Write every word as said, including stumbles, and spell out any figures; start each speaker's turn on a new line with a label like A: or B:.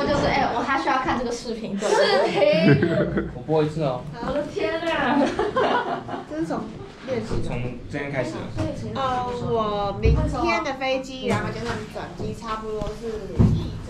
A: 就是哎、我还需要看这个视频，视频。
B: 我播一次哦。
A: 我的天啊！
C: 这是从练习
B: 从这边开始。
C: 呃，我明天的飞机，然后加上转机，差不多是一。